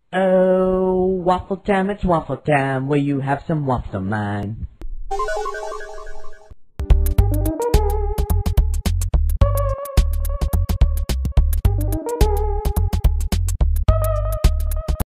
Oh, waffle time, it's waffle time. Will you have some waffles of mine?